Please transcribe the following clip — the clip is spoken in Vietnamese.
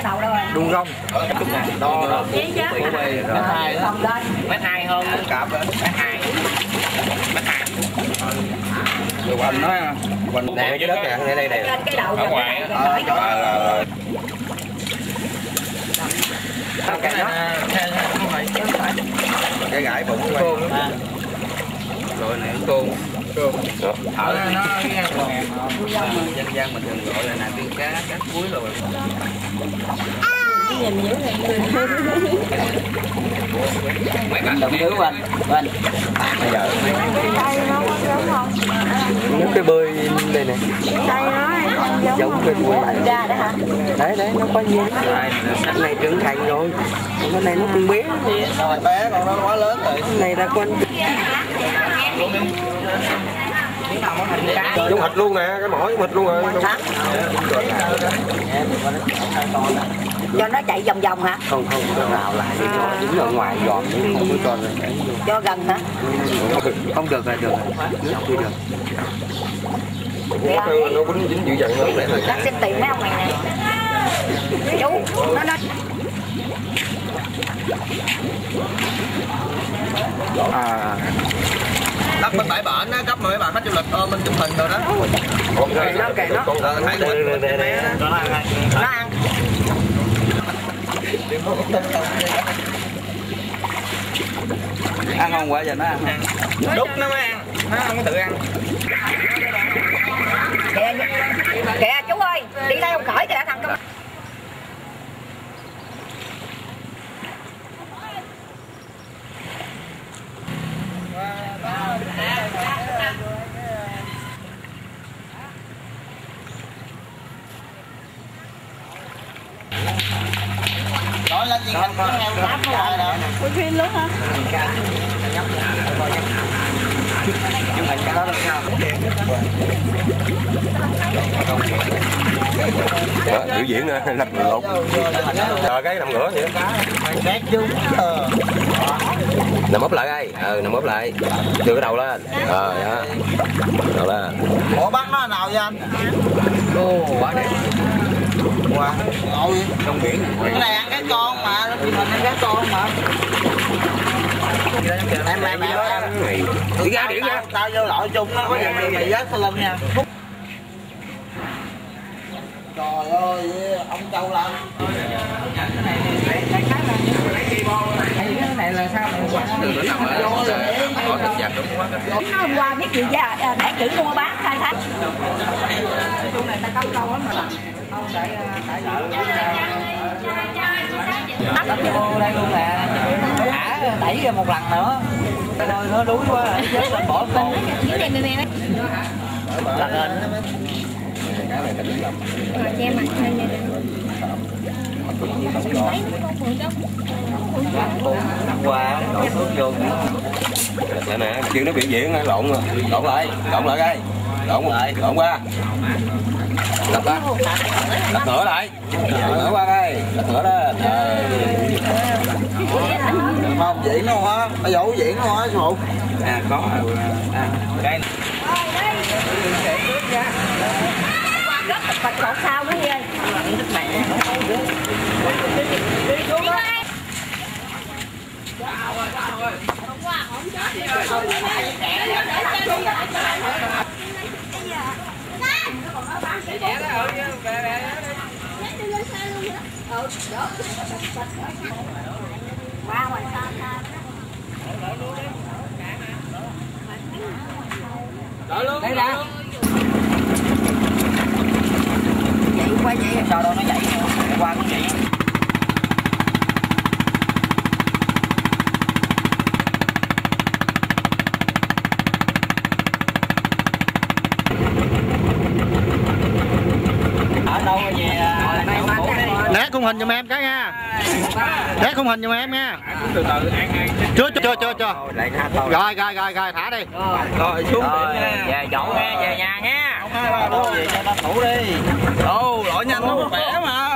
đầu đâu rồi. Đu rong. Đo đó. Mét 2 hơn cọp đó. Mét 2. Rồi quanh nó quanh Nè cái đất nè, đây đây. Cái đầu ở ngoài á. Cái gãi bụng côn. rồi này côn. Ở nó dân gian mình thường gọi là tiên cá cuối rồi. nhìn dữ này. Đồng thứ anh. Anh. Bây giờ Đây nó có giống không? nước cái bơi đây nè. Đây nó Giống cái bơi này. ra đó hả? Đấy đấy nó có nhiều. Cái này trưởng thành rồi. Cái này nó cũng bé. Rồi bé còn nó quá lớn rồi. Cái này là con giống thịt luôn nè, cái mỏ giống thịt luôn rồi. Cho nó chạy vòng vòng hả? Không nó rào lại đi cho dính ở ngoài giòn chứ không có cho rồi. Cho gần hả? Không được rồi, được. Nước chưa được. Nó cũng dính dữ dằn lắm. Lát xin tiền mấy ông này nè. Chú, nó Cấp bên bãi bển á, cấp mà mấy bạn khách du lịch ôm mình chụp hình rồi đó. Nó kìa nó. Thấy mình nó ăn. ăn không quả giờ nó ăn. Đúc nó mới ăn, nó không có tự ăn. Kìa chú ơi, đi đây không khỏi kìa thằng công. Nói lên chuyện con heo đáp nó lại nè. Quay phim luôn hả? Nhưng mà cái đó là sao? Biểu diễn nè, lật lộn. Chờ cái nằm ngửa vậy. Sát chú. Nằm úp lại đây, nằm úp lại. Đưa cái đầu lên. Đó. Đầu lên. Ủa bắt nó nào vậy anh? Ô, quá đẹp. Wow. Ngồi trong biển. Cái này ăn cái con mà, mình ăn cái con mà. Em Đi ra điện ra. Tao vô loại chung nó có gì mày vết sau lưng nha. Trời ơi, ông Châu Lâm. Cái này là sao? Hôm qua biết gì ra, để chữ mua bán khai thác. Chung này ta cấm lâu lắm mà. Không tại vô đây luôn nè. Thả đẩy ra một lần nữa. Rồi nó đuối quá rồi, chết rồi bỏ con. Dưới đây mẹ mẹ. Lật lên. Rồi che mặt lên nè. Qua đổ nước vô. Nè nè, kêu nó biểu diễn lộn rồi. Lộn lại đây. Lộn qua. Lật ra. Lật ngửa lại. Ngửa qua đây. Lật ngửa lên. Không diễn đâu hả? Bây giờ diễn đâu hả Phụ? Có. Đây. Rất bạch cột sao nữa ghê. Qua ngoài xa xa. Đây ra. Vậy qua vậy Sao đâu nó chạy qua cũng vậy. Ở đâu về Né khung hình giùm em cái nha. Né khung hình giùm em nha. từ từ ăn. Chưa. Rồi thả đi. Rồi xuống về dọn nha, về nhà nha. Không ai ba đứa gì cho nó ngủ đi. Ồ, lội nhanh nó khỏe mà.